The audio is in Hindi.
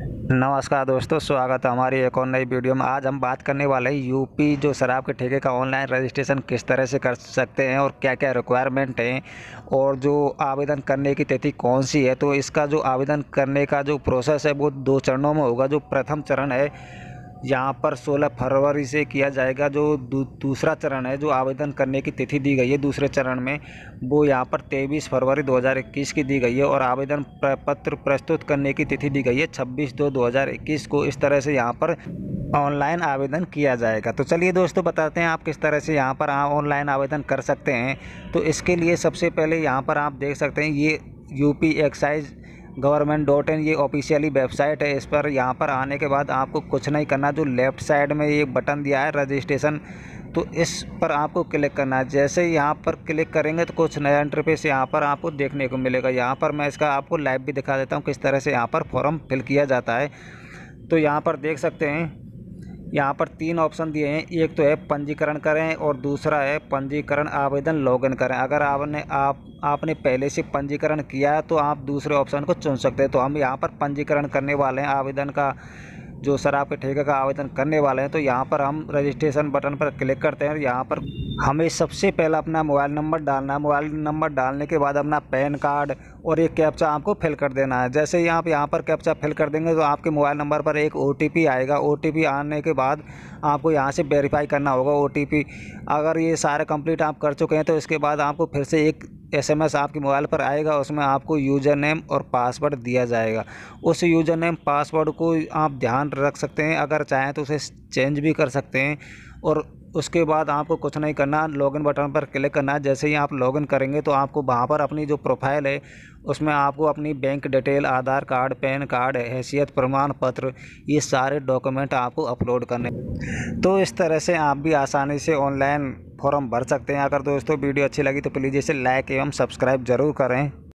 नमस्कार दोस्तों, स्वागत है हमारी एक और नई वीडियो में। आज हम बात करने वाले हैं यूपी जो शराब के ठेके का ऑनलाइन रजिस्ट्रेशन किस तरह से कर सकते हैं और क्या क्या रिक्वायरमेंट हैं और जो आवेदन करने की तिथि कौन सी है। तो इसका जो आवेदन करने का जो प्रोसेस है वो 2 चरणों में होगा। जो प्रथम चरण है यहाँ पर 16 फरवरी से किया जाएगा। जो दूसरा चरण है, जो आवेदन करने की तिथि दी गई है दूसरे चरण में, वो यहाँ पर 23 फरवरी 2021 की दी गई है और आवेदन पत्र प्रस्तुत करने की तिथि दी गई है 26/2/2021 को। इस तरह से यहाँ पर ऑनलाइन आवेदन किया जाएगा। तो चलिए दोस्तों, बताते हैं आप किस तरह से यहाँ पर ऑनलाइन आवेदन कर सकते हैं। तो इसके लिए सबसे पहले यहाँ पर आप देख सकते हैं, ये यूपी एक्साइज गवर्नमेंट.in ये ऑफिशियली वेबसाइट है। इस पर यहाँ पर आने के बाद आपको कुछ नहीं करना। जो लेफ़्ट साइड में ये बटन दिया है रजिस्ट्रेशन, तो इस पर आपको क्लिक करना है। जैसे ही यहाँ पर क्लिक करेंगे तो कुछ नया इंटरफेस यहाँ पर आपको देखने को मिलेगा। यहाँ पर मैं इसका आपको लाइव भी दिखा देता हूँ किस तरह से यहाँ पर फॉर्म फिल किया जाता है। तो यहाँ पर देख सकते हैं, यहाँ पर 3 ऑप्शन दिए हैं। एक तो है पंजीकरण करें और दूसरा है पंजीकरण आवेदन लॉगिन करें। अगर आपने पहले से पंजीकरण किया है तो आप दूसरे ऑप्शन को चुन सकते हैं। तो हम यहाँ पर पंजीकरण करने वाले हैं, आवेदन का जो शराब के ठेके का आवेदन करने वाले हैं। तो यहाँ पर हम रजिस्ट्रेशन बटन पर क्लिक करते हैं और यहाँ पर हमें सबसे पहला अपना मोबाइल नंबर डालना है। मोबाइल नंबर डालने के बाद अपना पैन कार्ड और एक कैप्चा आपको फिल कर देना है। जैसे ही आप यहाँ पर कैप्चा फिल कर देंगे तो आपके मोबाइल नंबर पर एक OTP आएगा। OTP आने के बाद आपको यहाँ से वेरीफाई करना होगा OTP। अगर ये सारे कंप्लीट आप कर चुके हैं तो इसके बाद आपको फिर से एक SMS आपके मोबाइल पर आएगा। उसमें आपको यूज़र नेम और पासवर्ड दिया जाएगा। उस यूज़र नेम पासवर्ड को आप ध्यान रख सकते हैं, अगर चाहें तो उसे चेंज भी कर सकते हैं। और उसके बाद आपको कुछ नहीं करना, लॉगिन बटन पर क्लिक करना है। जैसे ही आप लॉगिन करेंगे तो आपको वहाँ पर अपनी जो प्रोफाइल है उसमें आपको अपनी bank detail, Aadhaar card, PAN card, हैसियत प्रमाण पत्र, ये सारे डॉक्यूमेंट आपको अपलोड करने। तो इस तरह से आप भी आसानी से ऑनलाइन फॉर्म भर सकते हैं। अगर दोस्तों वीडियो अच्छी लगी तो प्लीज़ इसे लाइक एवं सब्सक्राइब ज़रूर करें।